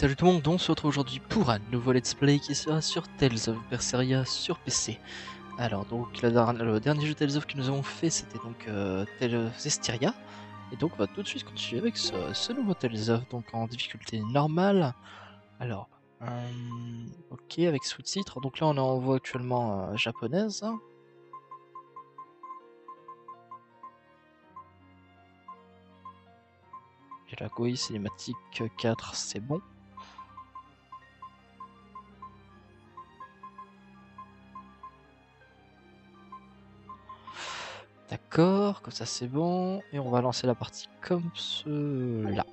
Salut tout le monde, on se retrouve aujourd'hui pour un nouveau let's play qui sera sur Tales of Berseria sur PC. Alors donc le dernier jeu Tales of que nous avons fait c'était donc Tales of Zestiria. Et donc on va tout de suite continuer avec ce nouveau Tales of, donc en difficulté normale. Alors, ok avec sous-titres, donc là on est en voix actuellement japonaise. Et la GUI cinématique 4 c'est bon. D'accord, comme ça c'est bon. Et on va lancer la partie comme cela.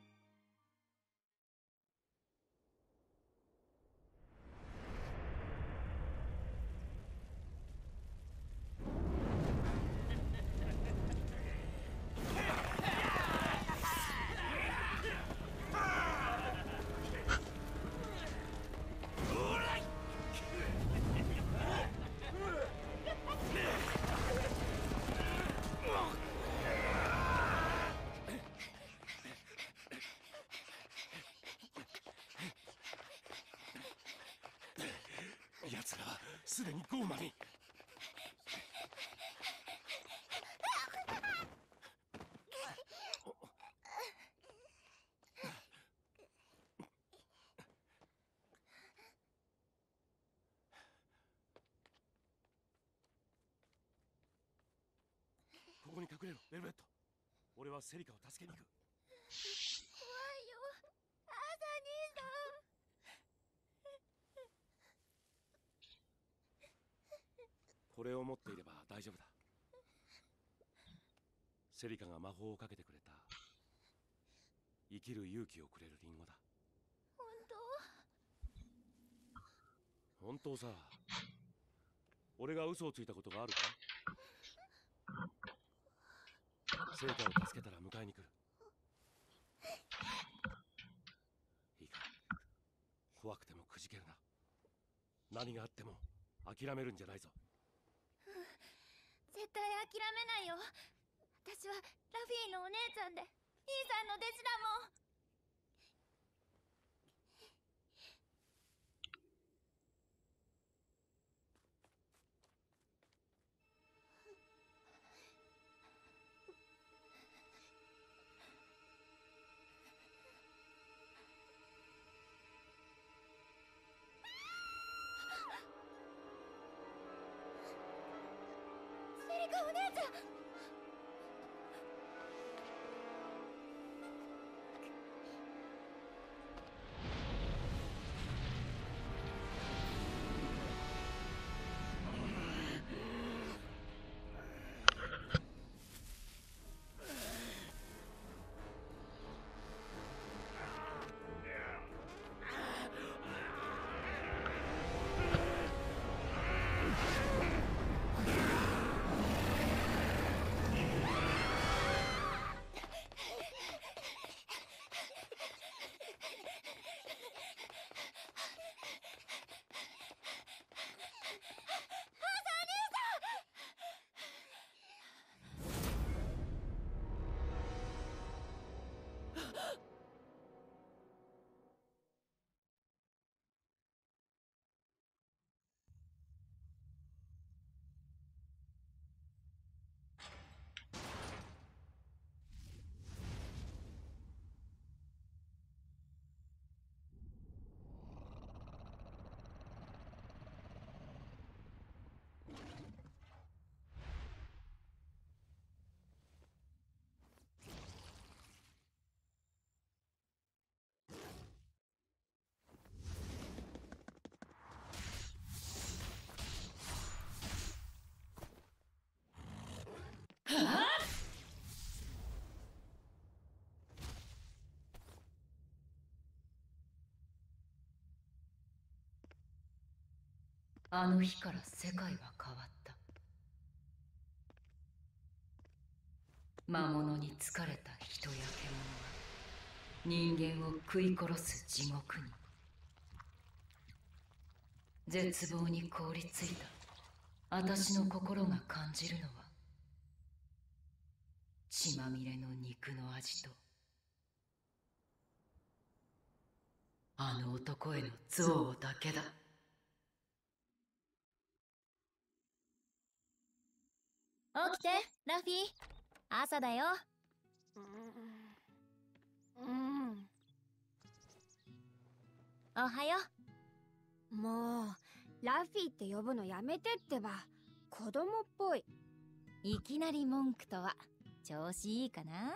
あの日から世界は変わった。魔物に疲れた人や獣は人間を食い殺す地獄に。絶望に凍りついた私の心が感じるのは血まみれの肉の味とあの男への憎悪だけだ。 起きて、ラフィー。朝だよ。おはよう。もう、ラフィーって呼ぶのやめてってば。子供っぽい。いきなり文句とは、調子いいかな？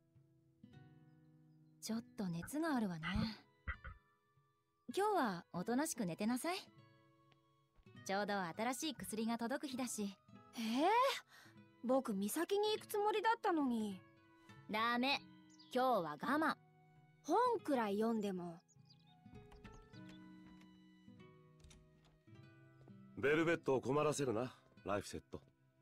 ちょっと熱があるわね。今日はおとなしく寝てなさい。ちょうど新しい薬が届く日だし。僕、岬に行くつもりだったのに。ダメ。今日は我慢。本くらい読んでも。 ベルベットを困らせるな、ライフセット。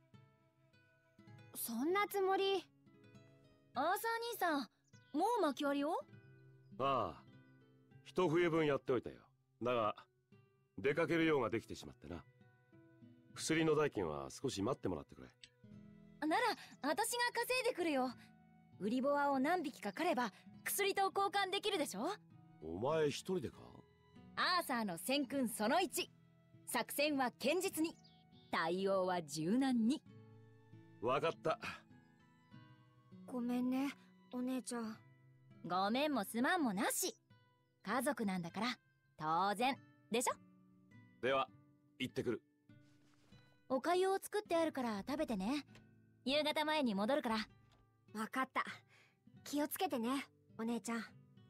そんなつもり。アーサー兄さん、もう巻き割りを？ ああ、一冬分やっておいたよ。だが、出かける用ができてしまってな。薬の代金は少し待ってもらってくれ。 なら、私が稼いでくるよ。売りボアを何匹か狩れば、薬と交換できるでしょ？ お前一人でか？ アーサーの戦訓その1。作戦は堅実に。対応は柔軟に。 わかった。 ごめんね、お姉ちゃん。ごめんもすまんもなし。家族なんだから、当然、でしょ？ では、行ってくる。 お粥を作ってあるから食べてね。夕方前に戻るから。わかった。気をつけてね、お姉ちゃん。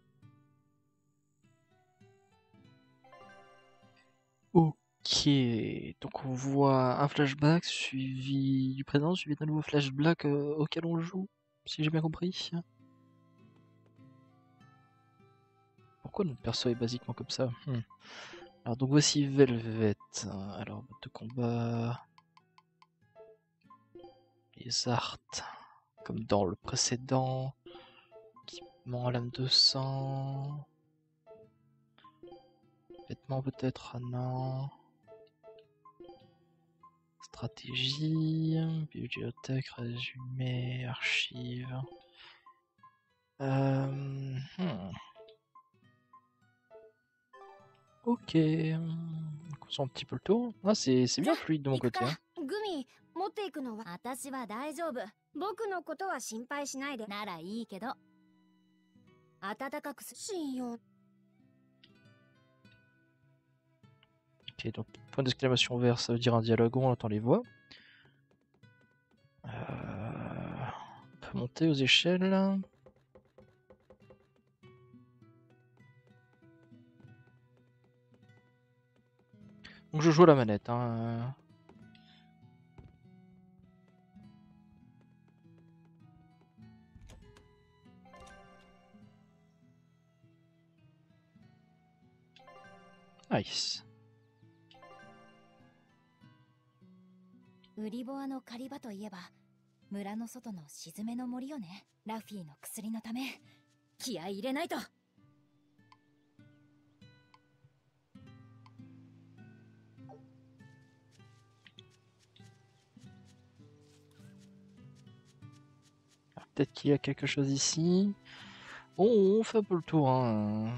Ok, donc on voit un flashback suivi du présent, suivi d'un nouveau flashback auquel on joue, si j'ai bien compris. Pourquoi notre perso est basiquement comme ça? Alors donc voici Velvet. Alors mode de combat, les arts, comme dans le précédent, équipement à lame de sang, vêtements peut-être, ah non. Stratégie, bibliothèque, résumé, archives. Ok, on sent un petit peu le tour. Ah, c'est bien fluide de mon côté. Hein. グミ持っていくのは私は大丈夫。僕のことは心配しないで。ならいいけど。暖かく信用。 Ok, donc point d'exclamation vert, ça veut dire un dialogue où on entend les voix. On peut monter aux échelles. Donc je joue à la manette. Hein. Nice. ウリボアの狩り場といえば村の外の静めの森よね。ラフィーの薬のため気合い入れないと。 Peut-être qu'il y a quelque chose ici. Bon, on fait un peu le tour. Hein.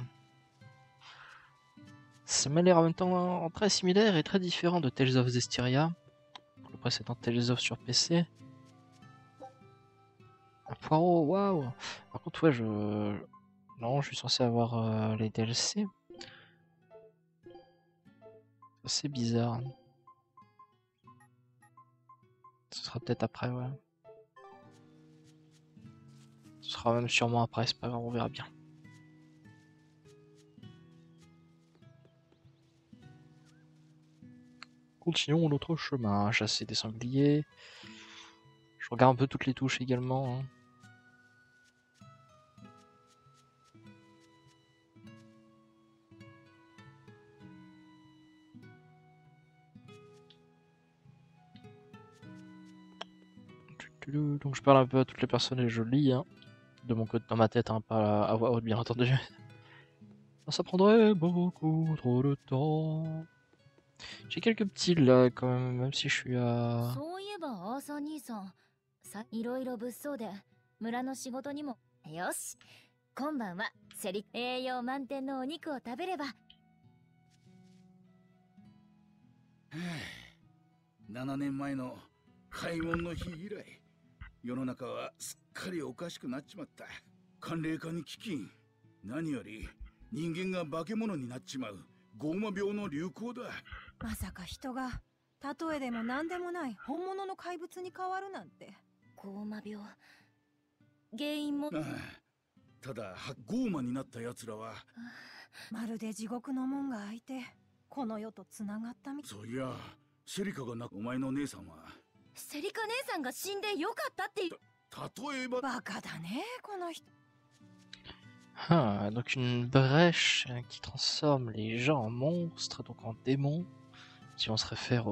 Ça m'a l'air en même temps très similaire et très différent de Tales of Zestiria, le précédent Tales of sur PC. Un poireau, waouh! Par contre, ouais, non, je suis censé avoir les DLC. C'est bizarre. Ce sera peut-être après, ouais. Ce sera même sûrement après, c'est pas grave, on verra bien. Continuons notre chemin, chasser des sangliers. Je regarde un peu toutes les touches également. Hein. Donc je parle un peu à toutes les personnes et je lis, hein, de mon côté dans ma tête, hein, pas à voix haute bien entendu. Ça prendrait beaucoup trop de temps. J'ai quelques petits là quand même si je suis à... そういえばアーサー兄さん、いろいろ物騒で村の仕事にも。よし、 今晩は栄養満点のお肉を食べれば。 7年前の開門の日以来、世の中はすっかりおかしくなっちまった。寒冷化に飢饉、何より人間が化け物になっちまうゴーマ病の流行だ。 まさか人が例えでも何でもない本物の怪物に変わるなんて。 ゴーマ病、原因も。 ただゴーマになった奴らはまるで地獄の門が開いてこの世とつながったみたい。 そういや、セリカがお前の姉さんは。 セリカ姉さんが死んでよかったって。 例えば。 バカだねこの人。 Ah, donc une brèche qui transforme les gens en monstres, donc en démons, si on se réfère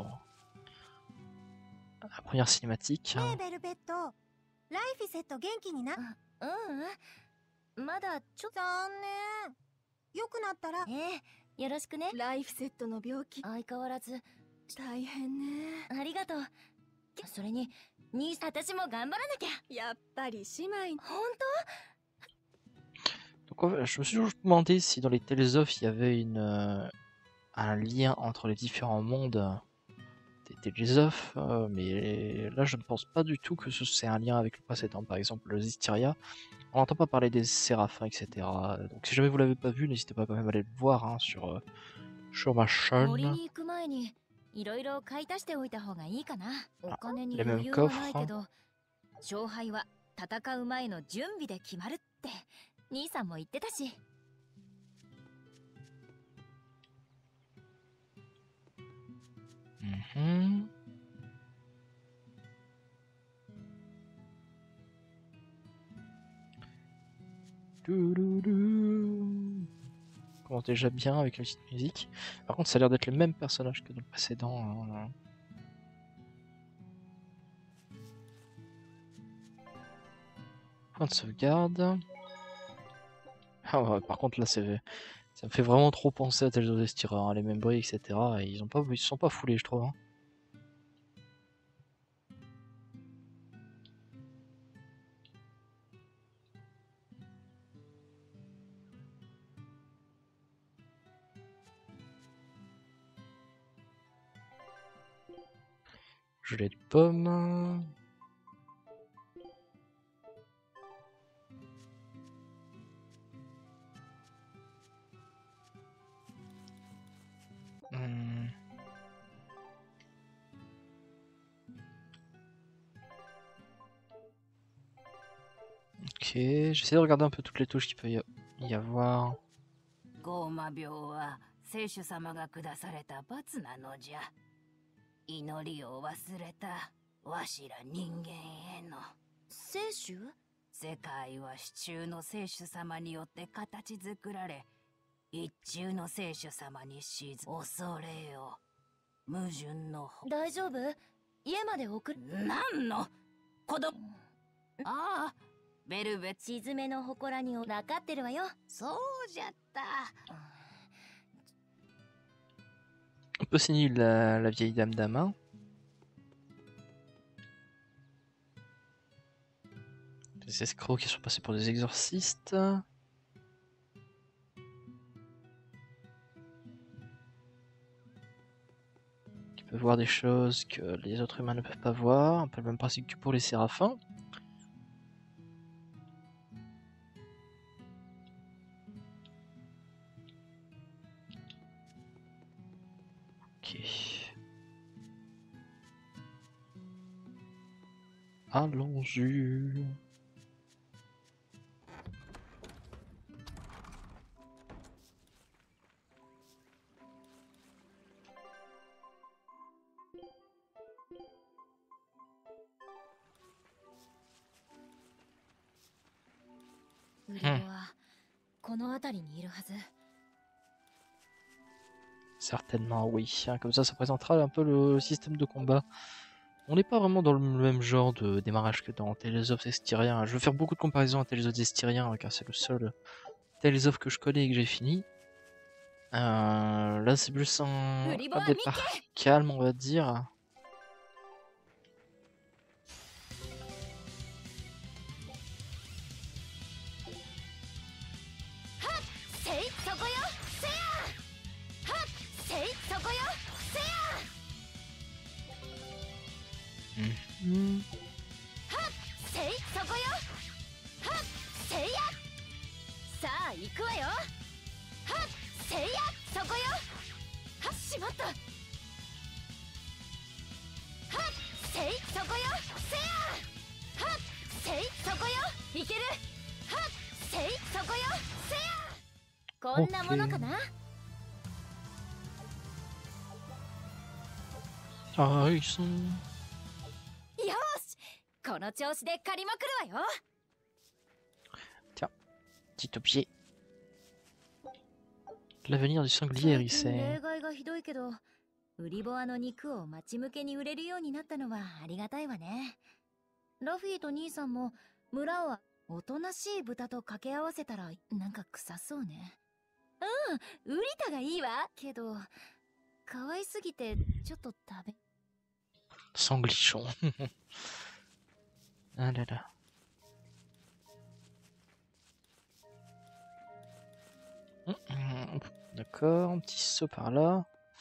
à la première cinématique. ねえベルベット、ライフィセット元気にな。 まだちょっと。 残念。良くなったら。 よろしくね。 ライフセットの病気相変わらず大変ね。 ありがとう。それに私も頑張らなきゃ。 やっぱり姉妹。 本 Donc en fait, je me suis toujours demandé si dans les Tales of il y avait un lien entre les différents mondes des Tales of, mais là je ne pense pas du tout que c'est un lien avec le précédent. Par exemple, le Zestiria, on n'entend pas parler des séraphins, etc. Donc si jamais vous l'avez pas vu, n'hésitez pas quand même à aller le voir hein, sur ma chaîne. 森に行く前にいろいろ買い足しておいた方がいいかな。お金に les 余 mêmes 裕 coffres. はないけど、勝敗は戦う前の準備で決まるって兄さんも言ってたし。 Mhm. Commence déjà bien avec la petite musique. Par contre, ça a l'air d'être les mêmes personnages que dans le précédent. Hein. Point de sauvegarde. Ah ouais, par contre, là, ça me fait vraiment trop penser à Tales of Zestiria, hein, les mêmes bruits, etc. Et ils se sont pas foulés, je trouve. Hein. Gelée de pomme. Ok, j'essaie de regarder un peu toutes les touches qu'il peut y avoir. ゴーマ病は聖主様が下された罰なのじゃ。祈りを忘れたわしら人間への。 聖主？ 世界は支柱の聖主様によって形作られ、一中の聖主様に恐れよ。矛盾の大丈夫？家まで送る。 何の子供。ああ、ベルベ。 沈めの祠に分かってるわよ。 そうじゃった。 On peut signer la vieille dame d'Ama. Des escrocs qui sont passés pour des exorcistes. Qui peuvent voir des choses que les autres humains ne peuvent pas voir. Un peu le même principe que pour les séraphins. Ok. Allons-y. Certainement oui, hein, comme ça présentera un peu le système de combat. On n'est pas vraiment dans le même genre de démarrage que dans Tales of Zestiria. Je vais faire beaucoup de comparaisons à Tales of Zestiria car c'est le seul Tales of que je connais et que j'ai fini. Là c'est plus un départ calme on va dire. Mhm. せいそこよ。はっせいや。さあ行くわよ。はっせいや。そこよ。はっしまった。はっせいそこよ。せや。はっせいそこよ。いける。はっせいそこよ。せや。こんなものかな。 Ah, ils sont... よし、この調子で借りまくるわよ。 Petit objet. L'avenir du sanglier 最近 hérissé. 例外がひどいけど、売りボアの肉を街向けに売れるようになったのはありがたいわね。ラフィーと兄さんも村をおとなしい豚と掛け合わせたらなんか臭そうね。うん、ウリタがいいわ。けど可愛すぎてちょっと食べ。 Sanglichon. Ah là là. D'accord, un petit saut par là.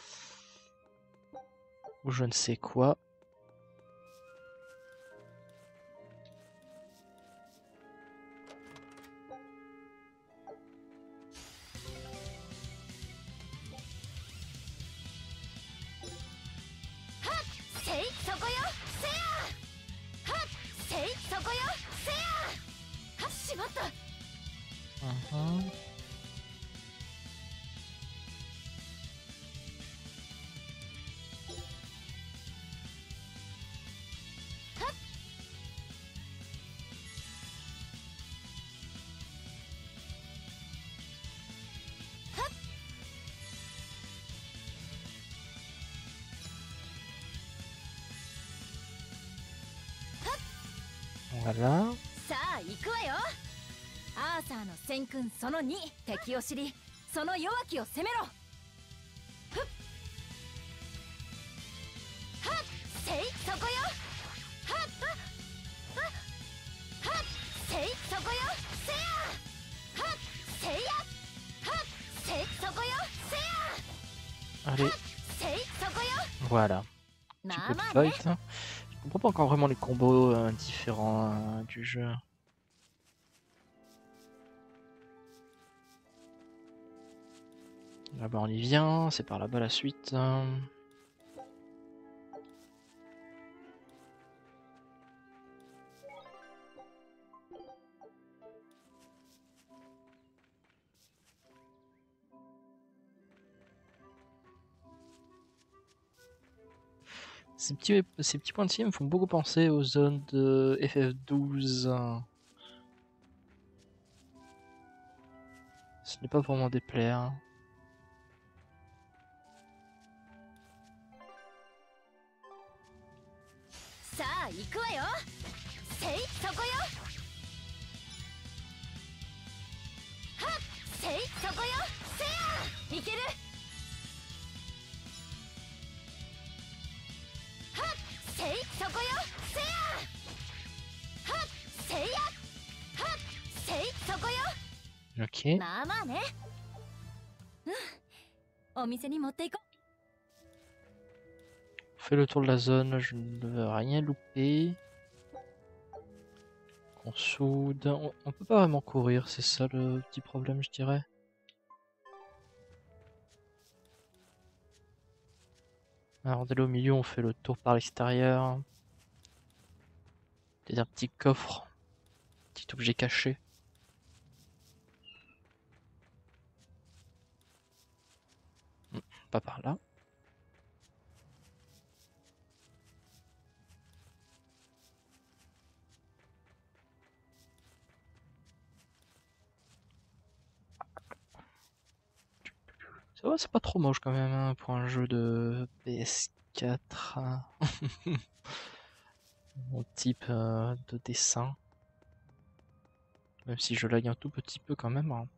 Ou je ne sais quoi. Mhm. Voilà. さあ行くわよ。アーサーの戦訓その2、敵を知りその弱きを攻めろ。ふっはっせいそこよ。はっはっせいそこよ。せや。はっせいや。はっせいそこよ。せや。 Allez, せいそこよ。 voilà. ま Petit あ peu ま de あね。 fight. Je comprends pas encore vraiment les combos différents du jeu. Là-bas on y vient, c'est par là-bas la suite. Ces petits points de me font beaucoup penser aux zones de FF12. Ce n'est pas vraiment déplaire. Ça, 行くわよ。せいそこよ。はっせいそこよ。せや。いける。はっせいそこよ。せや。はっせいや。はっせいそこよ。 Ok. まあまあね。うん。お店に持っていこう。 On fait le tour de la zone, je ne veux rien louper. On soude. On peut pas vraiment courir, c'est ça le petit problème, je dirais. Alors dès là au milieu, on fait le tour par l'extérieur. Il y a un petit coffre, petit objet caché. Pas par là. Ça va, c'est pas trop moche quand même hein, pour un jeu de PS4. Hein. Mon type de dessin. Même si je lag un tout petit peu quand même. Hein.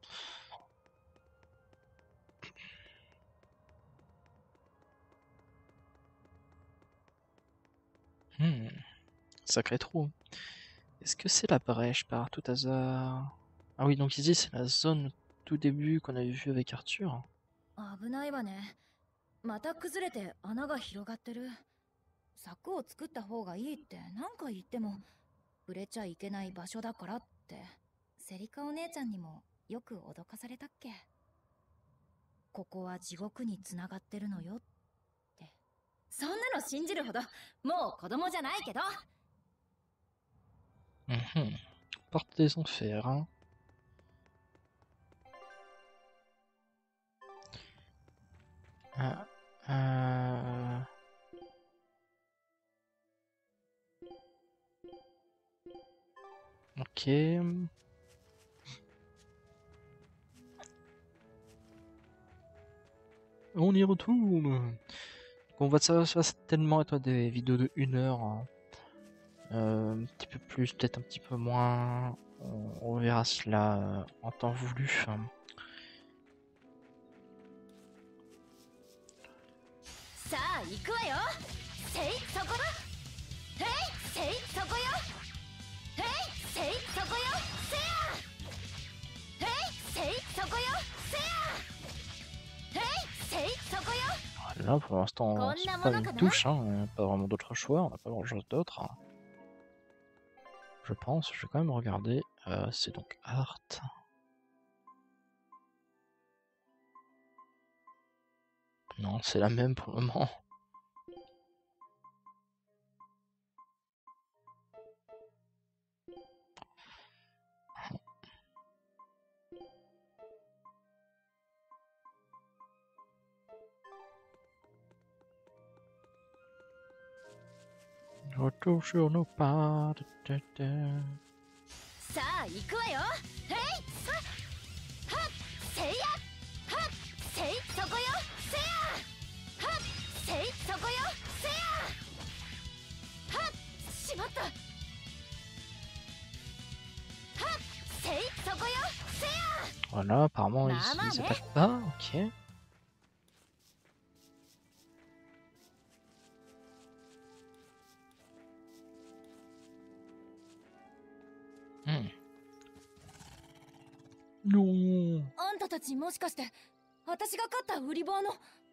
Sacré trou. Est-ce que c'est la brèche par tout hasard? Ah oui, donc ici c'est la zone tout début qu'on avait vu avec Arthur. 危ないわね。また崩れて穴が広がってる。 柵を作った方がいいって何回言っても触れちゃいけない場所だからって、セリカお姉ちゃんにもよく脅かされたっけ。ここは地獄につながってるのよって。そんなの信じるほどもう子供じゃないけど。 Porte des enfers, hein. Ok. On y retourne. On va certainement être des vidéos de 1 heure. Hein. Un petit peu plus, peut-être un petit peu moins. On verra cela en temps voulu. Là pour l'instant c'est pas une touche, hein, pas vraiment d'autre choix, on n'a pas grand chose d'autre. Hein. Je pense, je vais quand même regarder, c'est donc Art. Non, c'est la même pour le moment. Retour sur nos pas. Voilà, apparemment ils s'attaquent pas, ok. Non. あんたたちもしかして私が勝った売り場の。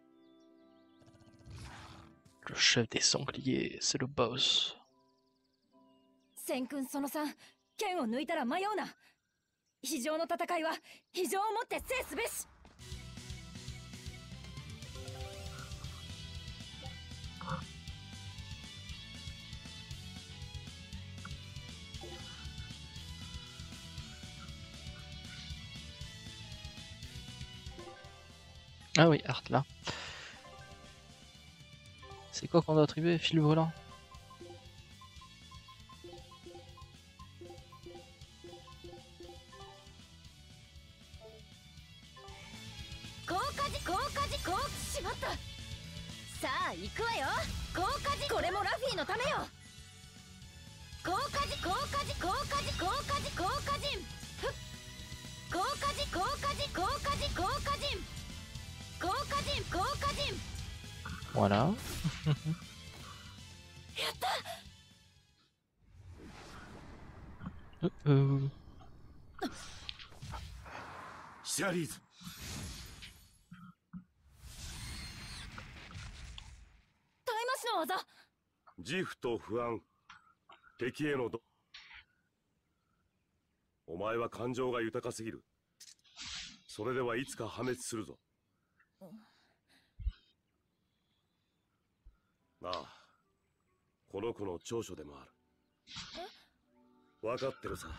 Le chef des sangliers, c'est le boss. 千君その3、剣を抜いたら迷うな。非常の戦いは非常をもって制すべし。 Ah oui, Art là. C'est quoi qu'on doit attribuer? Fil volant? Voilà. Charisse. 自負と不安、敵へのお前は感情が豊かすぎる。それではいつか破滅するぞ。ああ、この子の長所でもある。分かってるさ。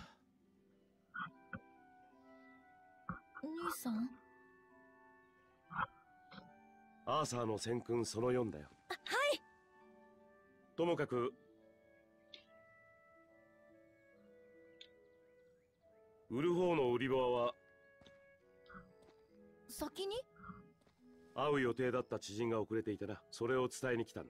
兄さん。 アーサーの戦訓その4だよ。 はい。 ともかく売る方の売り場は先に会う予定だった知人が遅れていてな、それを伝えに来たんだ。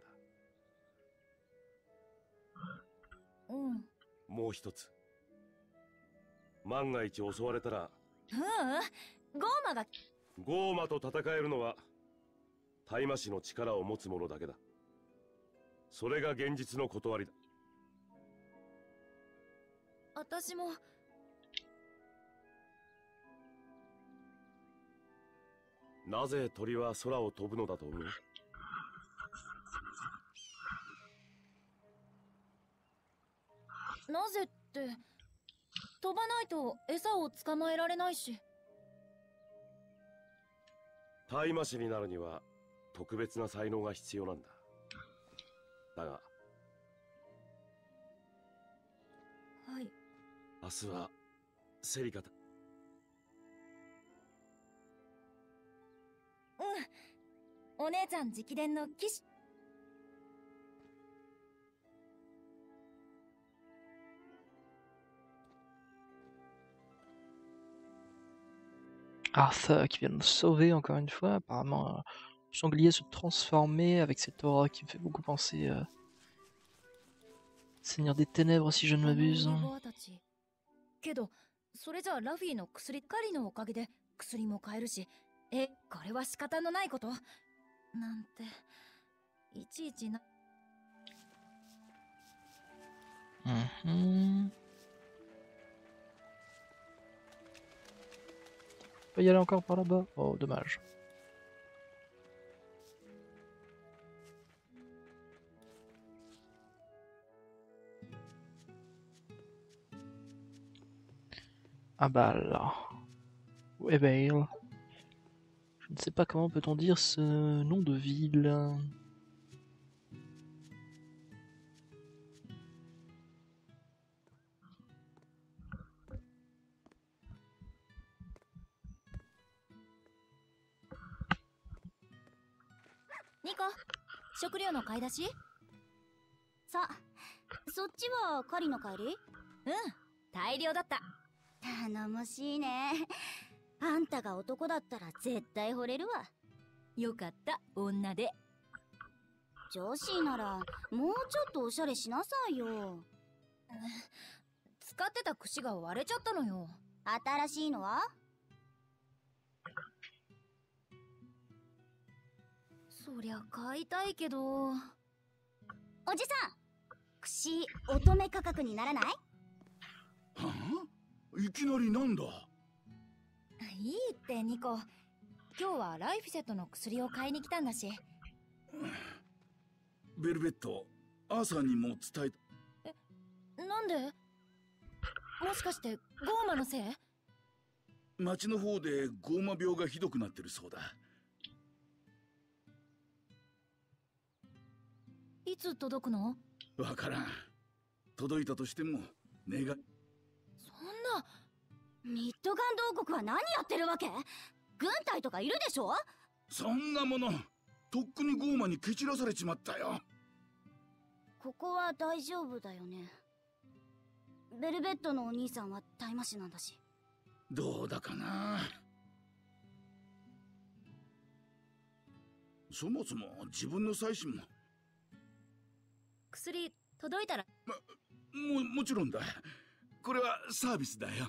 もう一つ、万が一襲われたら。 ゴーマと戦えるのは大麻師の力を持つ者だけだ。それが現実の断りだ。 私も。 なぜ鳥は空を飛ぶのだと思う？ なぜって、飛ばないと餌を捕まえられないし。 大魔師になるには特別な才能が必要なんだ。だがはい。 明日はセリカたうん。お姉ちゃん直伝の騎士。 Arthur qui vient de nous sauver encore une fois. Apparemment, sanglier se transformer avec cette aura qui me fait beaucoup penser Seigneur des Ténèbres si je ne m'abuse. けど、それじゃラフィーの薬狩りのおかげで薬も買えるし、これは仕方のないこと。なんて、いちいちな。 Pas y aller encore par là-bas. Oh, dommage. Ah bah là. Webale. Je ne sais pas comment peut-on dire ce nom de ville. Nico, 食料の買い出し？ さ、そっちは狩りの帰り？ うん、大量だった。 頼もしいね。あんたが男だったら絶対惚れるわ。 よかった、女で。 女子ならもうちょっとおしゃれしなさいよ。 使ってた櫛が割れちゃったのよ。 新しいのは？ そりゃ買いたいけど。おじさん、櫛乙女価格にならない？ はあ？いきなりなんだ？ いいってニコ。今日はライフセットの薬を買いに来たんだし。 ベルベット、アーサーにも伝え。 なんで？もしかしてゴーマのせい？ 町の方でゴーマ病がひどくなってるそうだ。 いつ届くの？ わからん。届いたとしても願い。 そんな。 ミッドガンド王国は何やってるわけ？軍隊とかいるでしょ？ そんなものとっくにゴーマに蹴散らされちまったよ。 ここは大丈夫だよね。ベルベットのお兄さんは大魔師なんだし。 どうだかな。そもそも自分の妻子も。 薬届いたら。 もちろんだ。これはサービスだよ。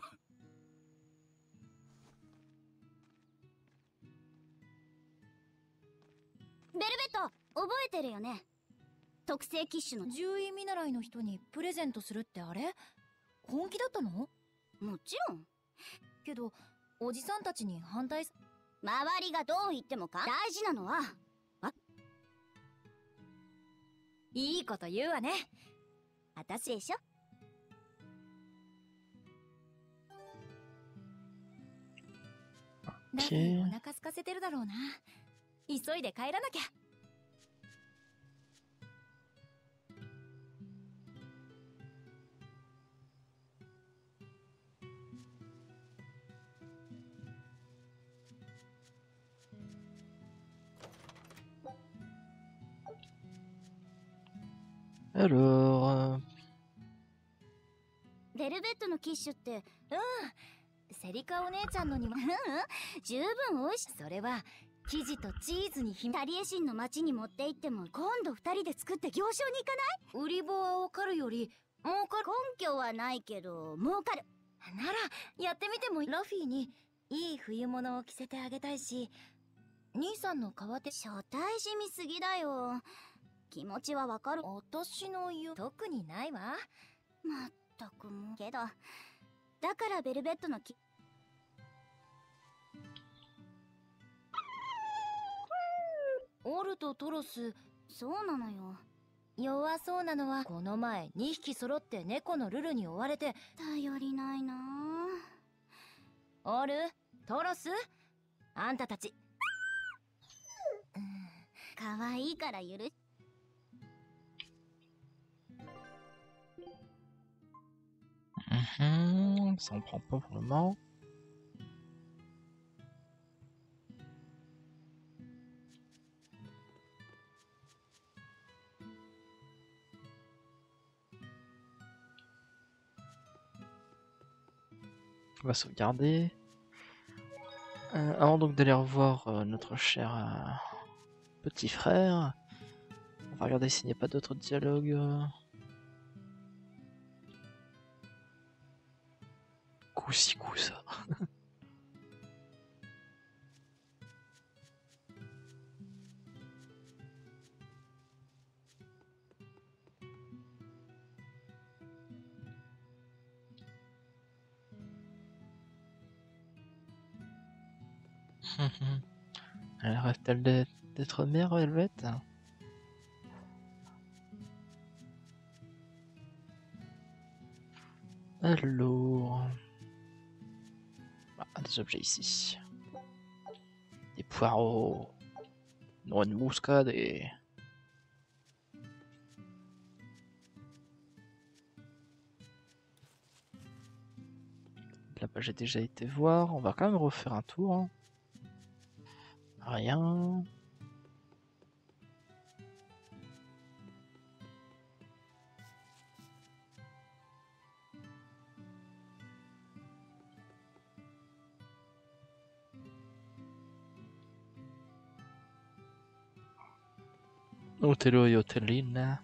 ベルベット、覚えてるよね？特製キッシュの獣医見習いの人にプレゼントするってあれ？本気だったの？ もちろん。 けど、おじさんたちに反対。 周りがどう言っても大事なのは、 いいこと言うわね。 あたしでしょ。 だってお腹空かせてるだろうな。急いで帰らなきゃ。 Alors, ベルベットのキッシュって、 セリカお姉ちゃんのには十分美味しい。 それは生地とチーズにタリエシンの町に持って行っても今度二人で作って行商に行かない？ 売り棒はわかるより儲かる。 根拠はないけど儲かる。 ならやってみても。ラフィーにいい冬物を着せてあげたいし、兄さんの代手。 初対じみすぎだよ。気持ちはわかる。 私の言う特にないわ。 まったくもう。けどだからベルベットのオルとトロス。 そうなのよ。 弱そうなのはこの前2匹揃って猫のルルに追われて。 頼りないなおるトロス、あんたたち。 可愛いから許し。 Ça en prend pas pour le moment. On va sauvegarder. Avant donc d'aller revoir notre cher petit frère, on va regarder s'il n'y a pas d'autres dialogues. Coup-ci, coup-ça. Elle rêve-t-elle d'être mère, Velvet? Alors... Ah, des objets ici. Des poireaux. Non, une mouscade et... Là-bas j'ai déjà été voir, on va quand même refaire un tour. Hein. Rien. Otelo et Otelina.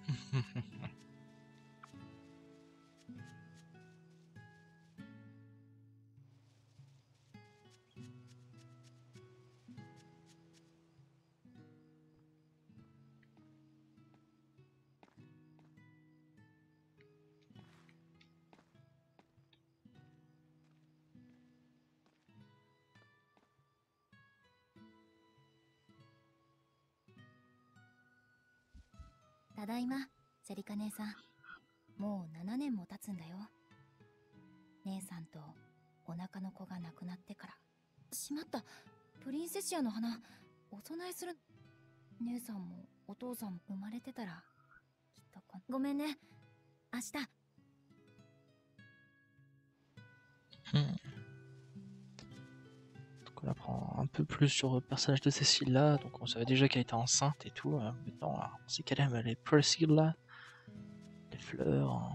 « ただいま、セリカ姉さん。もう7年も経つんだよ。姉さんとお腹の子が亡くなってから。しまった。プリンセシアの花、お供えする。姉さんもお父さんも生まれてたら、きっとごめんね。明日。 Donc on apprend un peu plus sur le personnage de Cécile-là. Donc on savait déjà qu'elle était enceinte et tout. Maintenant, on sait qu'elle aime les Priscilla, les fleurs.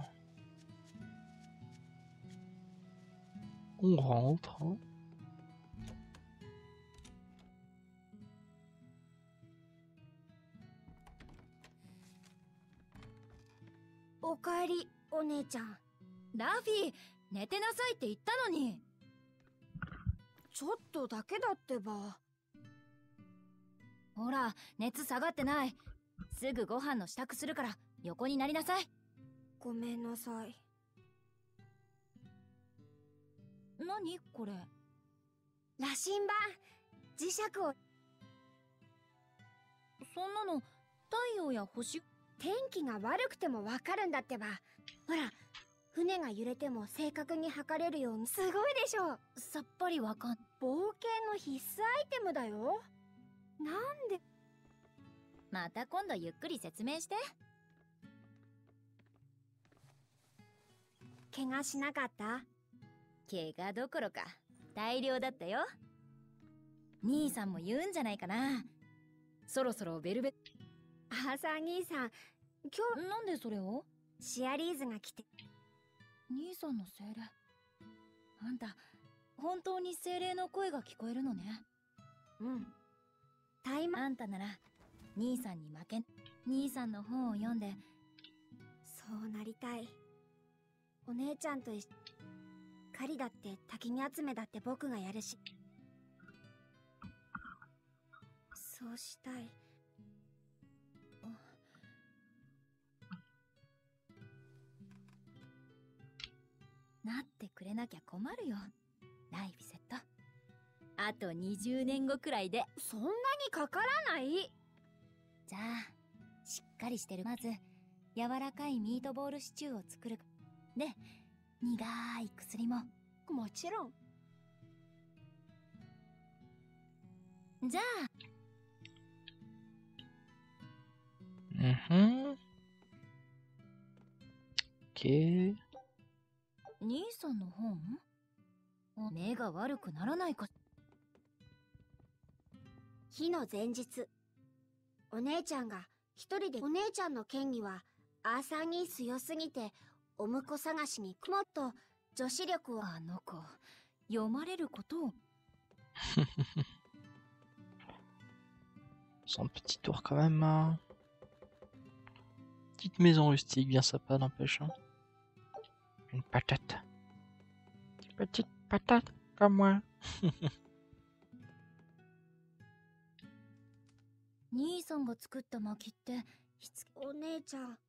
On rentre. Hein. おかえり、お姉ちゃん。 ラフィー、寝てなさいって言ったのに。 ちょっとだけだってば。 ほら、熱下がってない。すぐご飯の支度するから横になりなさい。 ごめんなさい。 何これ。 羅針盤、磁石を。 そんなの太陽や星。 天気が悪くてもわかるんだってば。ほら、船が揺れても正確に測れるように。すごいでしょ。 さっぱりわかん。 冒険の必須アイテムだよ。なんで。 また今度ゆっくり説明して。 怪我しなかった？ 怪我どころか大量だったよ。兄さんも言うんじゃないかな。そろそろベルベ。 アーサー兄さん、今日。 なんでそれを？ シアリーズが来て。 兄さんの精霊。あんた本当に精霊の声が聞こえるのね。 うん。 あんたなら兄さんに負けん。兄さんの本を読んで。 そうなりたい。お姉ちゃんと狩りだって焚き木集めだって僕がやるし。そうしたい。 なってくれなきゃ困るよ、ライフィセット。あと20年後くらいで。 そんなにかからない。 じゃあしっかりしてる。まず柔らかいミートボールシチューを作る。で、苦い薬も。 もちろん。 じゃあ。 Ok. 兄さんの本？目が悪くならないか。 日の前日、お姉ちゃんが一人で、お姉ちゃんの剣にはアーサーに強すぎてお婿探しにもっと女子力を。 あの子、読まれることを。 C'est un petit tour quand même. Hein. Petite maison rustique, bien sympa, n'empêche. Hein. Une patate. Une petite patate comme moi. 兄さんが作った薪ってお姉ちゃん、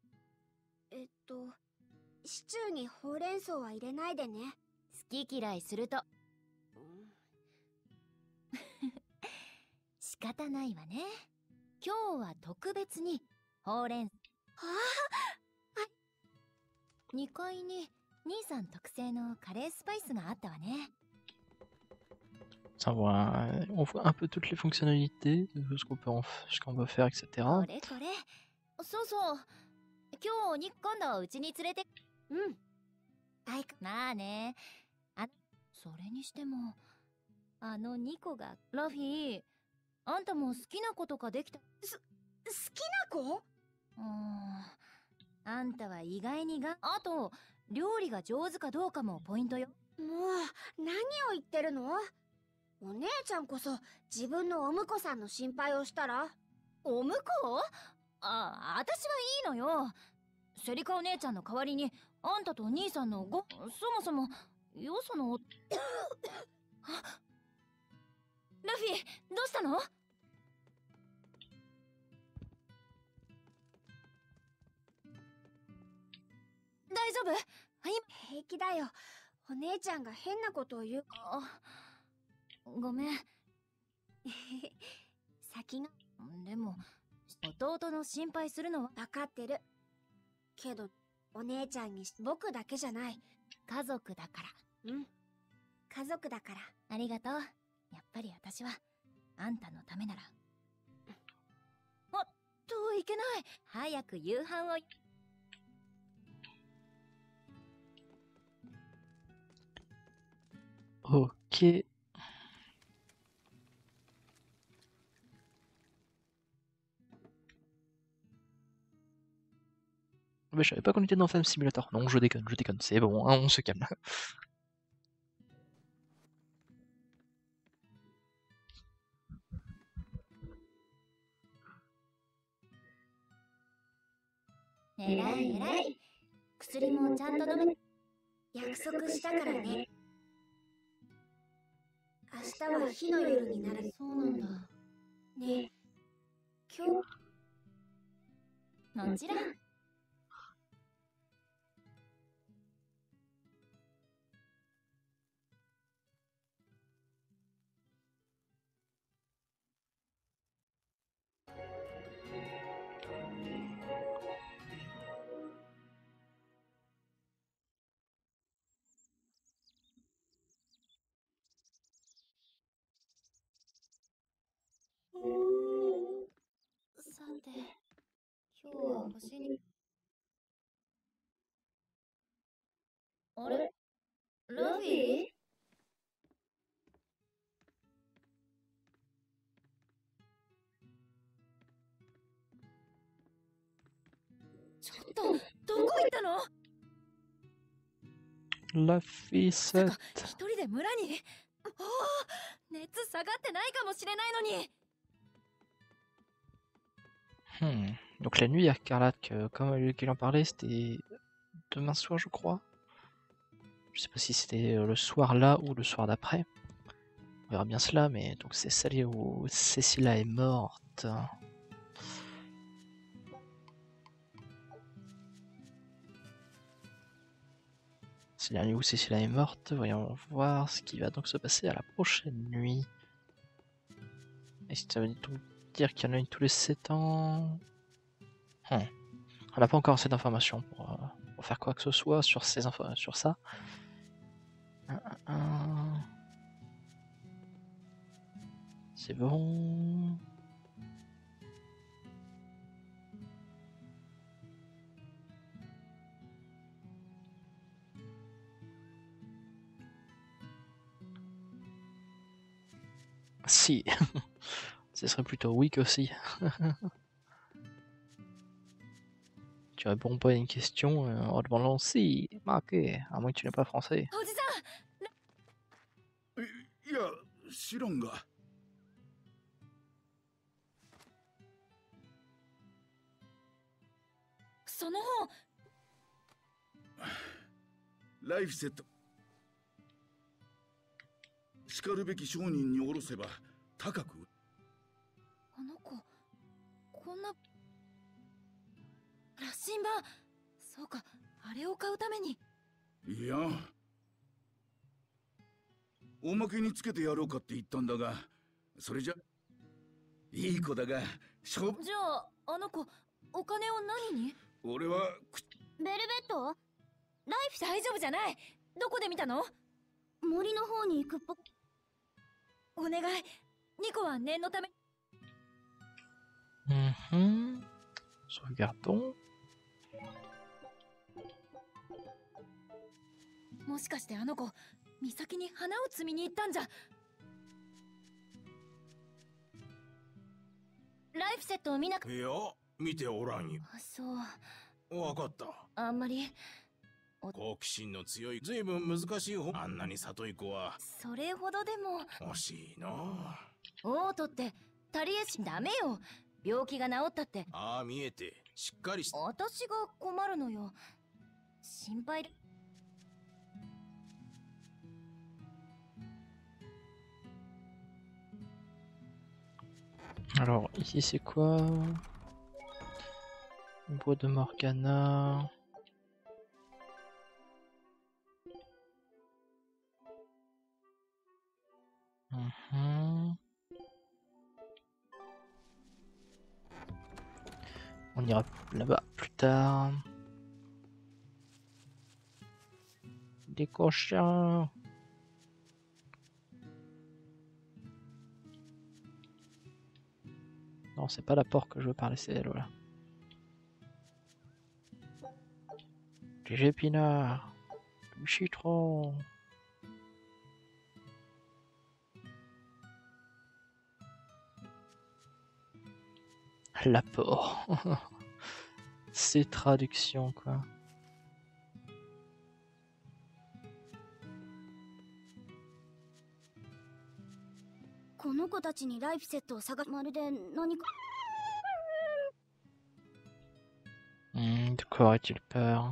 シチューにほうれん草は入れないでね。 好き嫌いすると仕方ないわね。今日は特別にほうれん。2階に兄さん特製のカレースパイスがあったわね。 Ça on voit un peu toutes les fonctionnalités, ce qu'on peut, ce qu'on peut faire, etc. これこれ。そうそう。今日今度うちに連れて。 うん。 まあね。それにしても、あの2個が。ラフィー、あんたも好きな子とかできた。好きな子？ あんたは意外にあと、料理が上手かどうかもポイントよ。 もう、何を言ってるの？お姉ちゃんこそ自分のお婿さんの心配をしたら。 お婿？私はいいのよ。セリカお姉ちゃんの代わりにあんたとお兄さんのそもそもよそのラフィ、どうしたの？大丈夫？ 平気だよ。お姉ちゃんが変なことを言う。 ごめん。 先が。 でも弟の心配するのは分かってるけど、お姉ちゃんに僕だけじゃない。 家族だから。 うん、家族だから。 ありがとう。やっぱり私はあんたのためなら。いけない。早く夕飯を。 Ok. Bah, je savais pas qu'on était dans Femme Simulator. Non, je déconne, c'est bon, hein, on se calme. La fille Donc la nuit, il y a Carlat, comme qu'il en parlait, c'était demain soir, je crois. Je sais pas si c'était le soir là ou le soir d'après. On verra bien cela, mais donc c'est celle où Cécilia est morte. C'est la nuit où Cécilia est morte. Voyons voir ce qui va donc se passer à la prochaine nuit. Et ça veut donc dire qu'il y en a une tous les 7 ans. On n'a pas encore assez d'informations pour faire quoi que ce soit sur sur ça. C'est bon. Si. Ce serait plutôt oui que si. Tu réponds pas à une question en demandant si, marqué, à moins que tu n'es pas français. おじさん。 いや知らんが。 その本。 ライフセット。しかるべき商人に下ろせば高く。 あの子こんな羅針盤。そうか、あれを買うために。 いやおまけにつけてやろうかって言ったんだが、それじゃいい子だが勝負。 じゃああの子お金を何に？ 俺はベルベット？ ライフ大丈夫じゃない。どこで見たの？ 森の方に行くっぽ。 お願い、ニコは念のため。 Regardons. もしかしてあの子、岬に花を摘みに行ったんじゃ。ライフセットを見なく。 いや見ておらんよ。 そう。 わかった。 あんまり。 好奇心の強い、ずいぶん難しい方。あんなに里い子は。 それほどでも。 惜しいな。 オートって足りえしダメよ。病気が治ったって。 ああ見えてしっかりし。 私が困るのよ。心配。 Alors, ici c'est quoi? Bois de Morgana. On ira là-bas plus tard. Des cochons. Non, c'est pas la porte que je veux parler, c'est elle, voilà. Des épinards, du citron. L'apport. Ces traductions, quoi. この子たちにライフセットを探す。まるで何か。 De quoi aurait-il peur?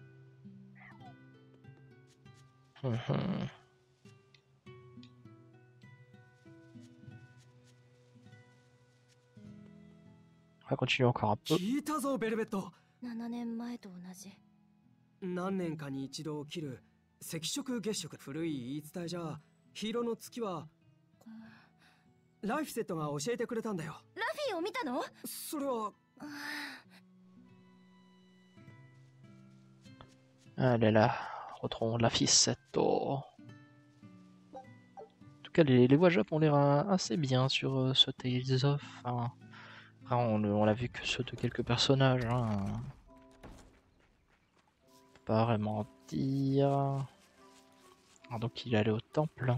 On va continuer encore un peu. 聞いたぞベルベット。 7年前と同じ。 何年かに一度起きる赤色月食。古い言い伝えじゃヒーローの月はライフセットが教えてくれたんだよ。 ラフィーを見たの？ それは。 Allez là, retrouvons la Ficetto. En tout cas, les voix Jap ont l'air assez bien sur ce Tales of. Hein. Après, on l'a vu que ceux de quelques personnages. Hein. Pas vraiment dire. Ah, donc il est allé au temple.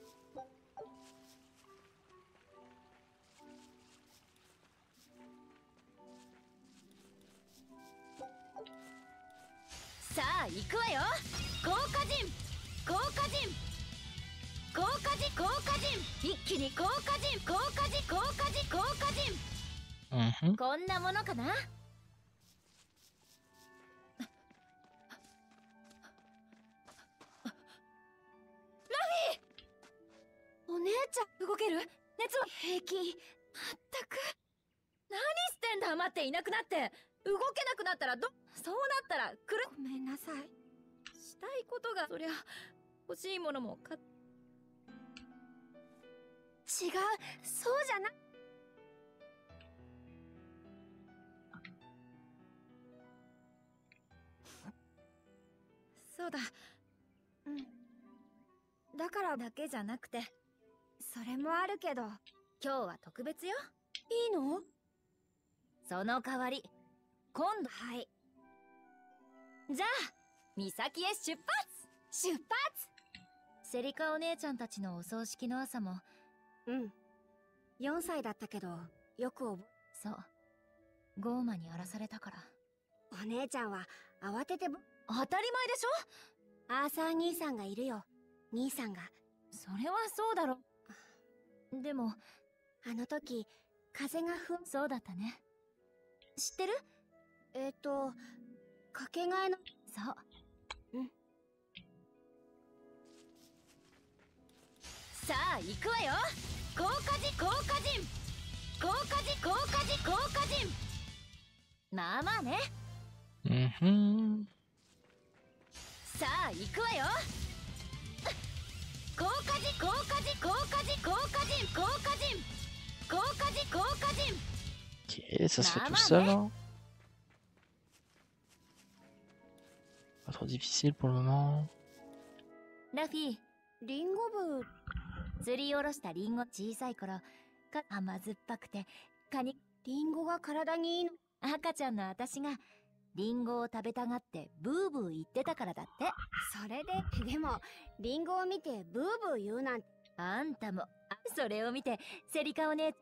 Ça, 行くわよ。豪華人、豪華人、豪華人、豪華人、一気に豪華人、豪華人、豪華人、豪華人。こんなものかな。ラフィー、 お姉ちゃん動ける？熱は平気。 まったく。何してんだ。待って、いなくなって。動けなくなったらそうなったらごめんなさい。 したいことが、そりゃ欲しいものも違う。 そうじゃな。 そうだ。 うん。だからだけじゃなくて、 それもあるけど。 今日は特別よ。 いいの？ その代わり、今度。 はい。 じゃあ、岬へ出発。 出発！ セリカお姉ちゃんたちのお葬式の朝も、 うん。4歳だったけど、よくそう。ゴーマに荒らされたから。 お姉ちゃんは慌てて当たり前でしょ。 アーサー兄さんがいるよ。兄さんが。 それはそうだろ。でも、 あの時、風がそうだったね。知ってる？ かけがえの。 そう。さあ、行くわよ。降下時降下陣。降下時降下時降下陣。まあまあね。さあ、行くわよ。降下時降下時降下時降下陣降下陣。降下時降下陣。 Ok, ça se fait tout seul. Hein. Pas trop difficile pour le moment. ラフィー、 リンゴ部。 釣り下ろしたリンゴ、小さい頃甘酸っぱくてリンゴが体にいいの。 赤ちゃんの私がリンゴを食べたがってブーブー言ってたからだって。 それでもリンゴを見てブーブー言うなんて。 あんたもそれを見てセリカお姉。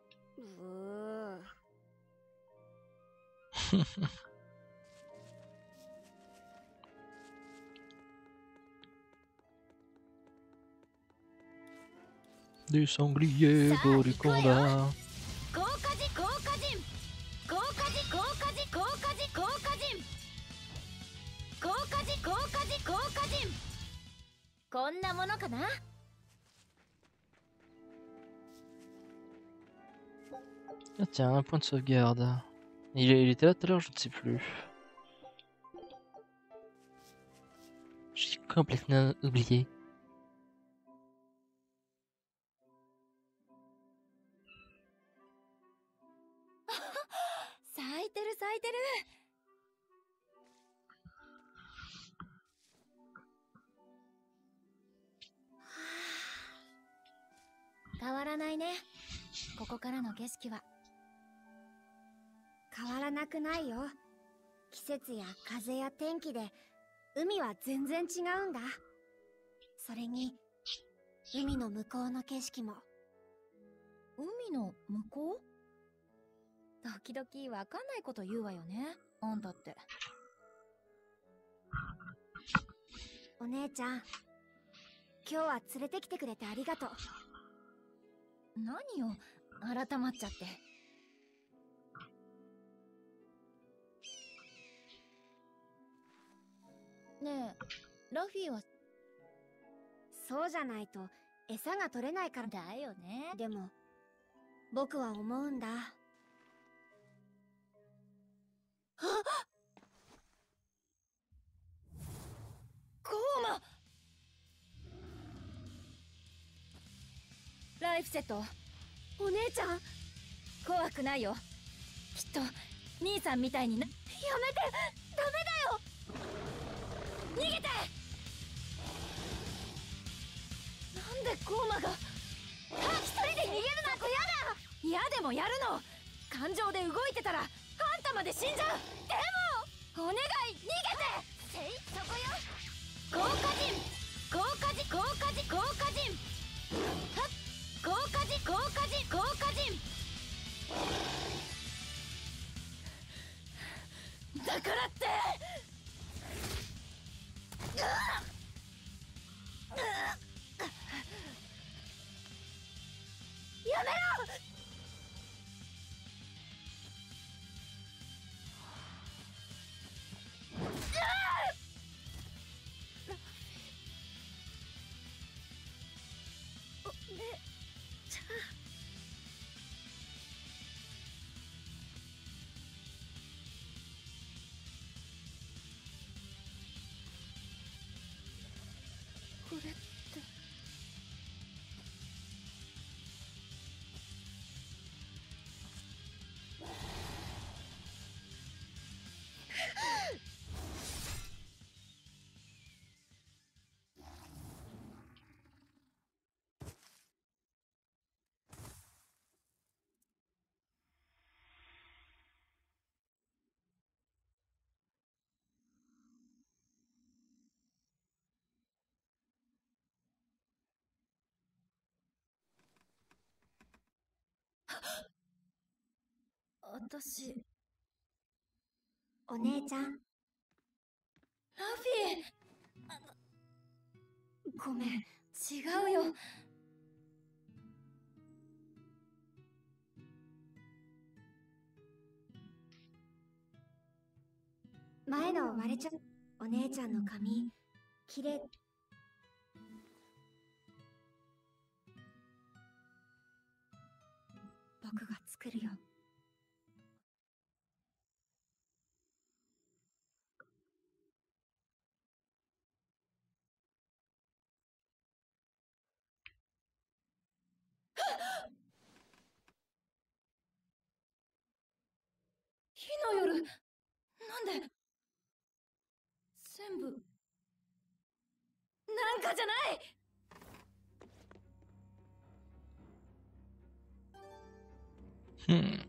Des sangliers pour du combat. 降下時降下陣。降下時降下時降下時降下陣。降下時降下時降下陣。こんなものかな。 Ah tiens, un point de sauvegarde. Il était là tout à l'heure, je ne sais plus. J'ai complètement oublié. 咲いてる咲いてる。変わらないね、ここからの景色は。 変わらなくないよ。季節や風や天気で海は全然違うんだ。それに海の向こうの景色も。 海の向こう？時々わかんないこと言うわよね、あんたって。 お姉ちゃん、今日は連れてきてくれてありがとう。 何よ、改まっちゃって。ねえ、ラフィーは。 そうじゃないと餌が取れないからだよね。 でも僕は思うんだ。 ゴーマ！ライフセット。 お姉ちゃん、 怖くないよ。きっと兄さんみたいにな。 やめて、ダメだよ。 逃げて！なんでゴーマが。 一人で逃げるなんてやだ。 嫌でもやるの。感情で動いてたらあんたまで死んじゃう。でもお願い、逃げて。そこよ。降下陣。降下時降下時降下陣。はっ、降下時降下時降下陣。だからって。 やめろ。 これって私、 お姉ちゃん、 ラフィー。ごめん、違うよ。 前の割れちゃう。お姉ちゃんの髪、きれい。僕が作るよ。 火の夜、なんで全部、なんかじゃない。 Hmm.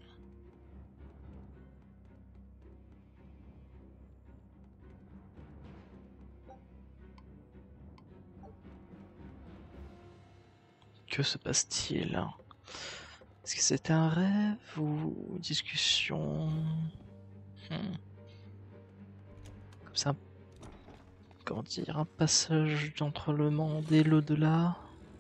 Que se passe-t-il? Est-ce que c'était un rêve ou une discussion? Comme ça, comment dire, un passage entre le monde et l'au-delà?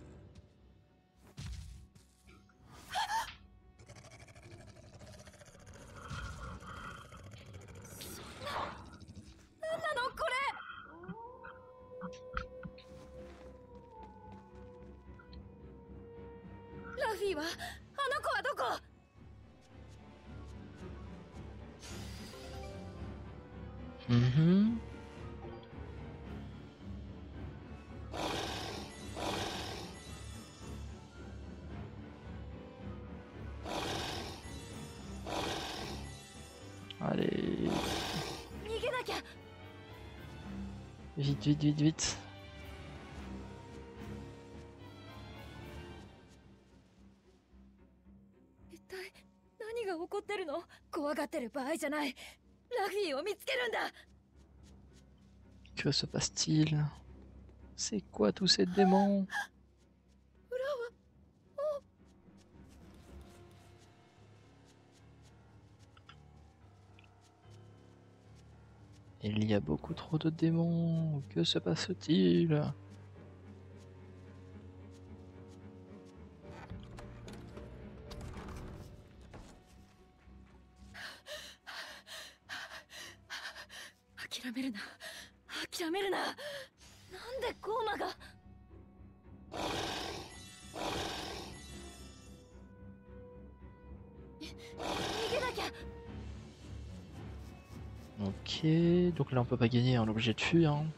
Mhm. Allez. Vite, vite, vite, vite. Que se passe-t-il? C'est quoi tous ces démons? Il y a beaucoup trop de démons. Que se passe-t-il? Ok, donc là on peut pas gagner, on est obligé de fuir. Hein.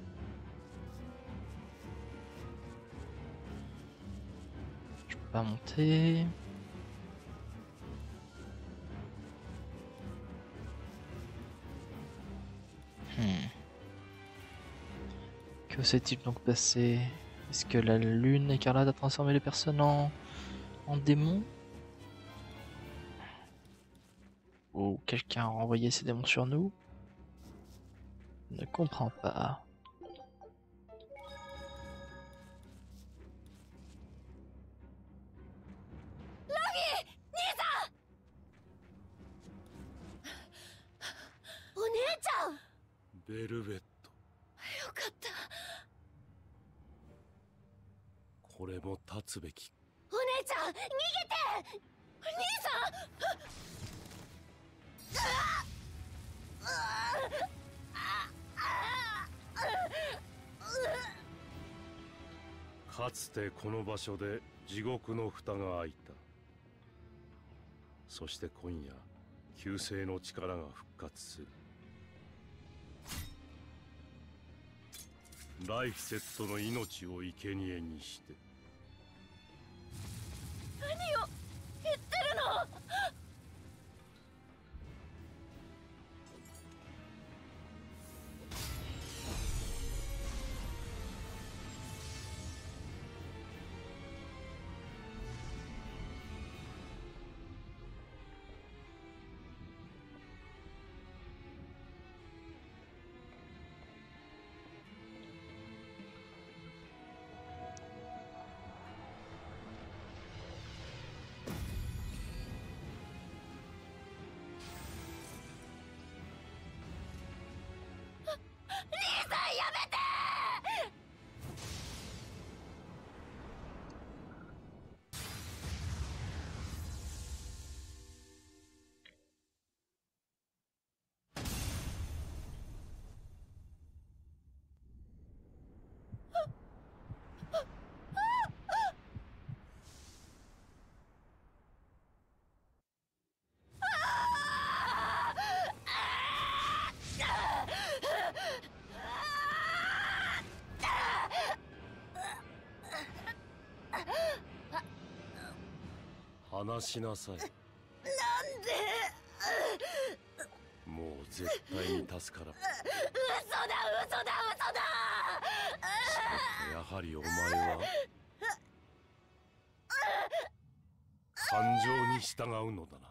Je peux pas monter. Que s'est-il donc passé? Est-ce que la lune écarlate a transformé les personnes en démons? Ou quelqu'un a renvoyé ses démons sur nous? Je ne comprends pas. Velvet. よかった。 これも立つべき。 お姉ちゃん、逃げて。兄さん。かつてこの場所で地獄の蓋が開いた。そして今夜救世の力が復活する。ライフセットの命を生贄にして。 何を言ってるの？ 話しなさい。 なんでもう絶対に助からん。 嘘だ。 やはりお前は感情に従うのだな。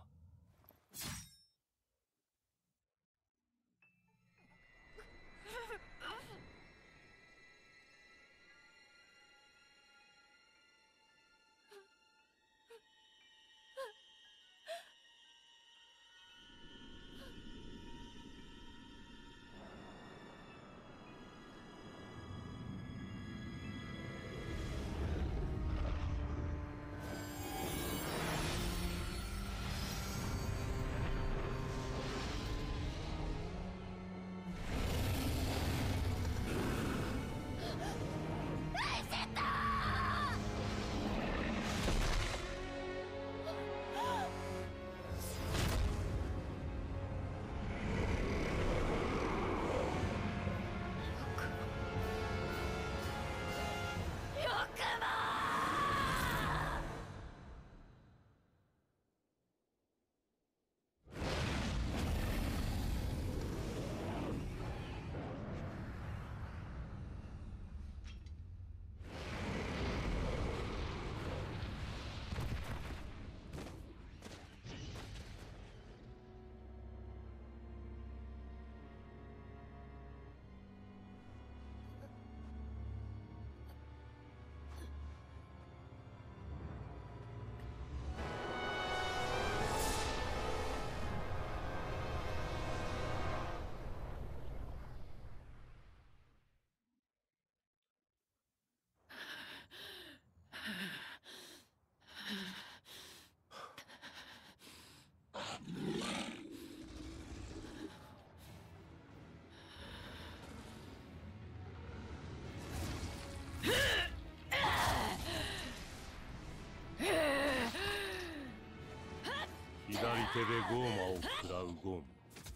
左手でゴーマを食らうゴーム。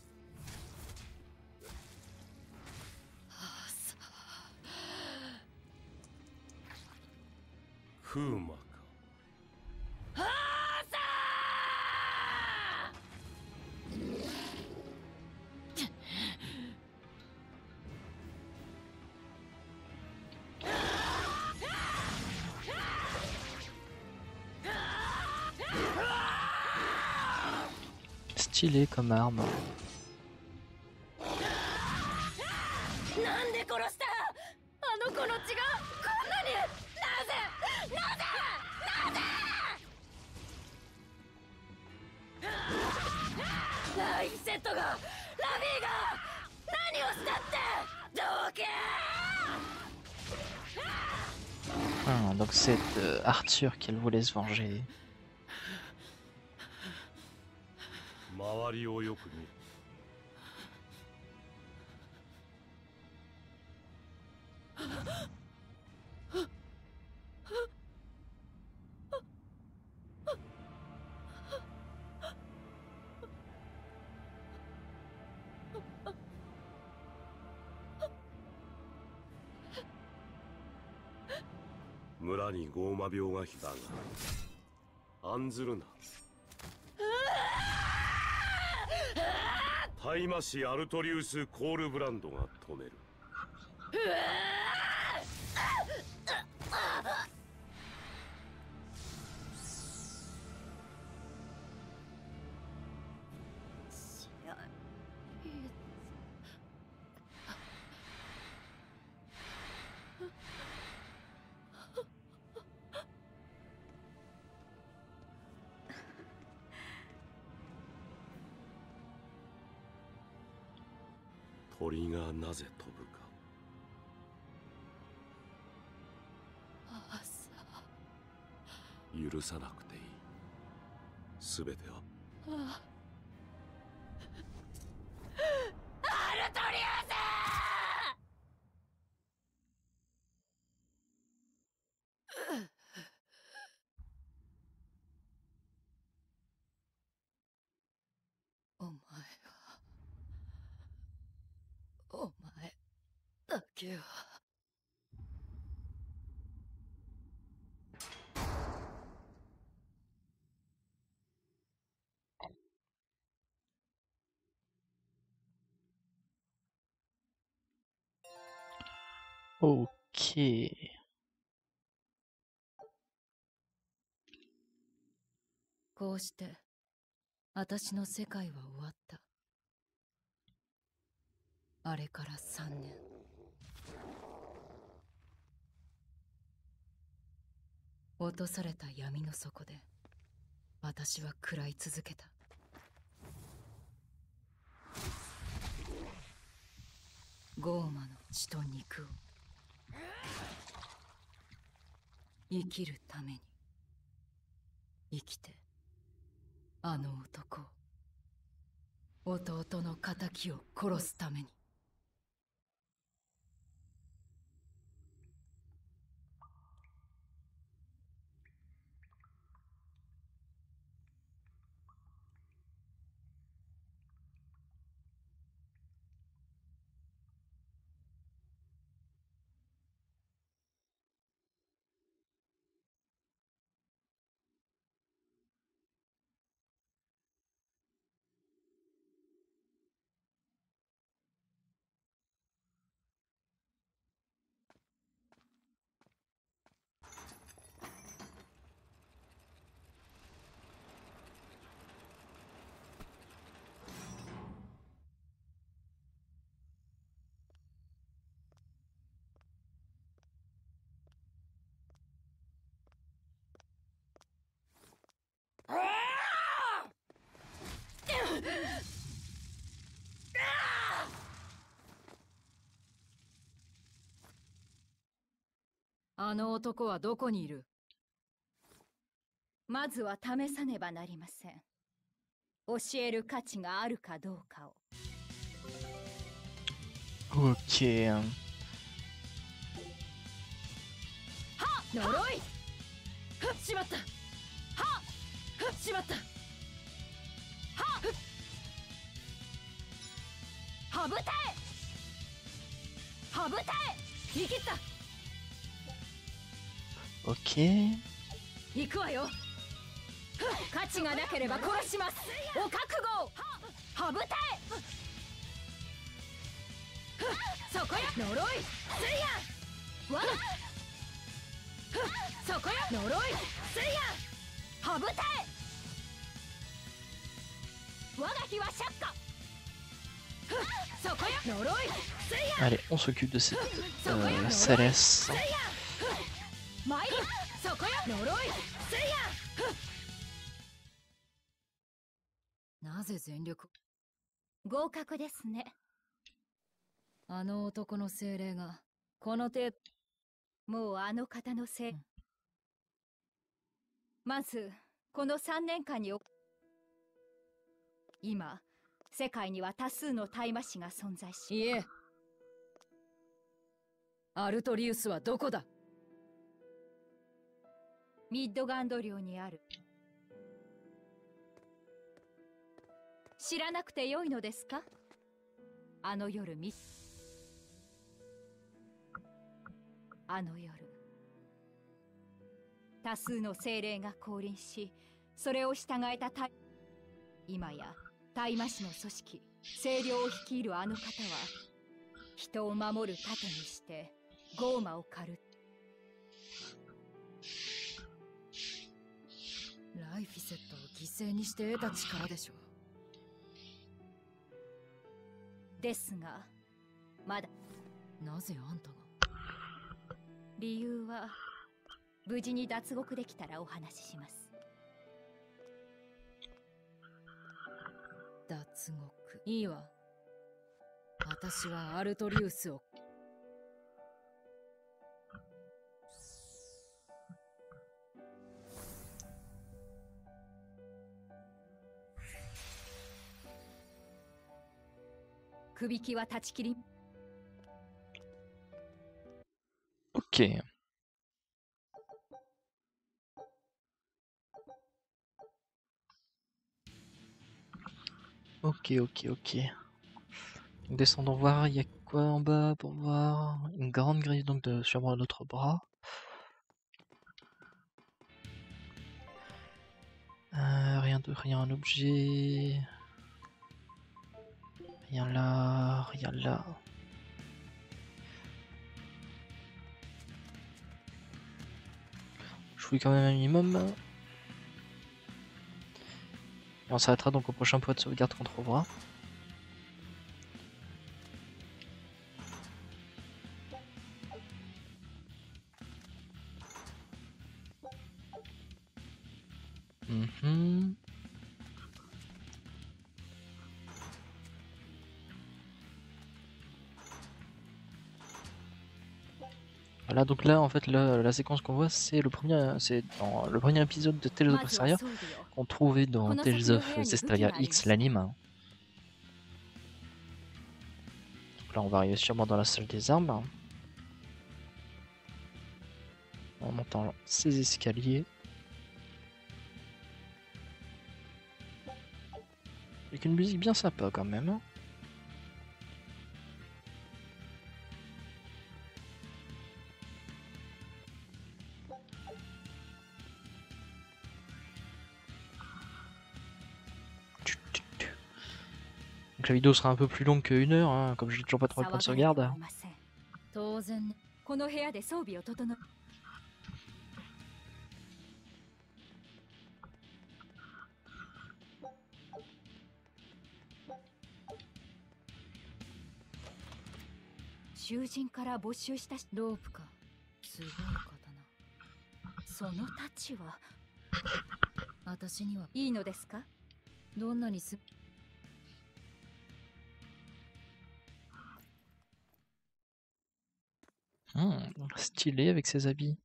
フーマか。 Stylé comme arme. なんで殺した？あの子の血がこんなに。ライフセットが、ラビーが何をしたって。どけー。 Donc c'est Arthur qu'elle voulait se venger. 周りをよく見る。村にゴーマ病が来たが案ずるな。大魔師アルトリウス・コールブランドが止める。鳥がなぜ飛ぶか。許さなくていい。すべてはアルトリウス。お前は、お前だけは。 Ok. こうして私の世界は終わった。あれから3年。落とされた闇の底で私は食らい続けた。ゴーマの血と肉を生きるために、生きてあの男を、弟の仇を殺すために。あの男はどこにいる？まずは試さねばなりません。教える価値があるかどうかを。 Ok. はっ、呪い！ふっしまった。はっ、ふっしまった。はっ、はぶたえ！はぶたえ！生きった。 Ok. 行くわよ。価値がなければ殺します。お覚悟を。はぶたえ。そこよ。呪い。水や。わな。そこよ。呪い。水や。はぶたえ。我が日は釈迦。そこよ。呪い。水や。 Allez, on s'occupe de cette Céleste. 参る。そこよ。呪い。水や。なぜ全力？合格ですね。あの男の精霊がこの程度。もうあの方のせい。まずこの3年間に今世界には多数の大魔師が存在し、いえ、アルトリウスはどこだ？ミッドガンド領にある。知らなくてよいのですか？あの夜あの夜、多数の精霊が降臨し、それを従えた今や大魔師の組織精霊を率いるあの方は、人を守る盾にしてゴーマを狩る。ライフィセットを犠牲にして得た力でしょう。ですがまだ。なぜあんたが？理由は無事に脱獄できたらお話しします。脱獄いいわ。私はアルトリウスを。首引きは断ち切り。 Ok. Ok. Descendons voir, il y a quoi en bas pour voir. Une grande grille donc de sûrement un autre bras. Rien de rien, un objet. Rien là, rien là. fouille quand même un minimum. Et on s'arrêtera donc au prochain point de sauvegarde qu'on trouvera. Voilà, donc là en fait la séquence qu'on voit c'est dans le premier épisode de Tales of Berseria qu'on trouvait dans Tales of Zestiria X, l'anime. Donc là on va arriver sûrement dans la salle des armes. En montant ces escaliers. Avec une musique bien sympa quand même. Donc la vidéo sera un peu plus longue que 1 heure, hein, comme je n'ai toujours pas trouvé le point de sauvegarde. Stylé avec ses habits.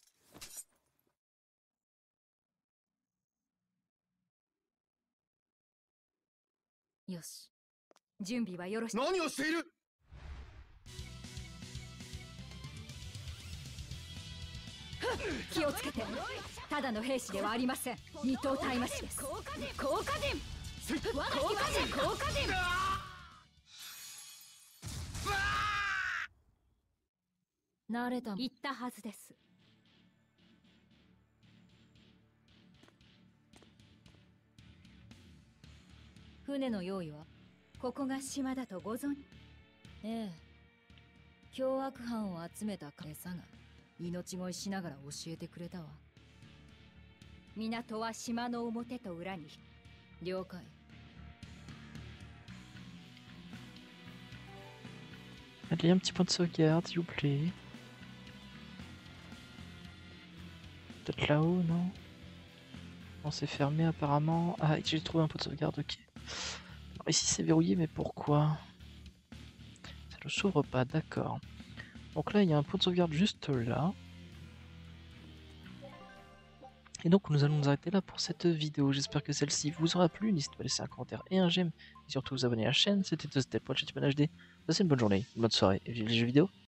Yoshi. 準備はよろしい。 何をしている。 気をつけて。ただの兵士ではありません。二頭体増しです。効果陣。効果陣。効果陣。効果陣。 慣れた。 言ったはずです。船の用意はここが島だとご存知。 ええ。凶悪犯を集めた餌が命乞いしながら教えてくれたわ。 港は島の表と裏に。 了解。 Allez, un petit point de sauvegarde, s'il vous plaît. Peut-être là-haut, non? Non, c'est fermé apparemment. Ah, j'ai trouvé un point de sauvegarde, ok. Alors, ici c'est verrouillé, mais pourquoi? Ça ne s'ouvre pas, d'accord. Donc là, il y a un point de sauvegarde juste là. Et donc nous allons nous arrêter là pour cette vidéo. J'espère que celle-ci vous aura plu. N'hésitez pas à laisser un commentaire et un j'aime. Et surtout vous abonner à la chaîne. C'était TheStep, HD. Passez une bonne journée, une bonne soirée et vivez les jeux vidéo.